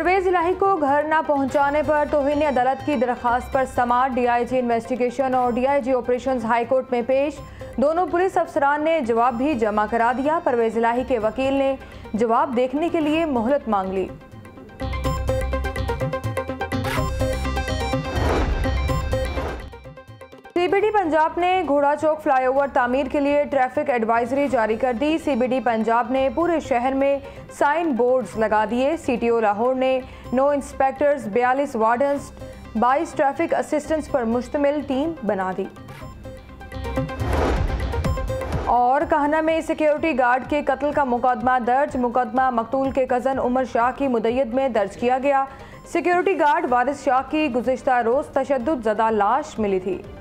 परवेज इलाही को घर न पहुंचाने पर तौहीन अदालत की दरखास्त पर समाअत डीआईजी इन्वेस्टिगेशन और डीआईजी ऑपरेशंस हाईकोर्ट में पेश। दोनों पुलिस अफसरान ने जवाब भी जमा करा दिया। परवेज इलाही के वकील ने जवाब देखने के लिए मोहलत मांग ली। सीबीडी पंजाब ने घोड़ा चौक फ्लाईओवर तामीर के लिए ट्रैफिक एडवाइजरी जारी कर दी। सीबीडी पंजाब ने पूरे शहर में साइन बोर्ड्स लगा दिए। सीटीओ लाहौर ने 9 इंस्पेक्टर्स, 42 वार्डन्स, 22 ट्रैफिक असिस्टेंट्स पर मुश्तमिल टीम बना दी। और कहना में सिक्योरिटी गार्ड के कत्ल का मुकदमा दर्ज। मुकदमा मकतूल के कज़न उमर शाह की मुद्दत में दर्ज किया गया। सिक्योरिटी गार्ड वारिस शाह की गुज़िश्ता रोज़ तशद्दुद ज़दा लाश मिली थी।